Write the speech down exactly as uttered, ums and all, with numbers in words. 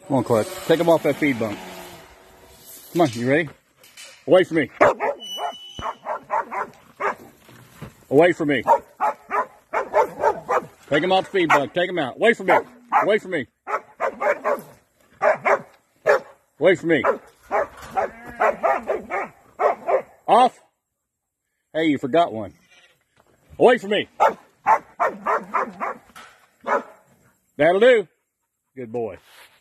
Come on, Clark. Take him off that feed bunk. Come on, you ready? Away from me. Away from me. Take him off the feed bunk. Take him out. Away from me. Away from me. Away from me. Off. Hey, you forgot one. Away from me. That'll do. Good boy.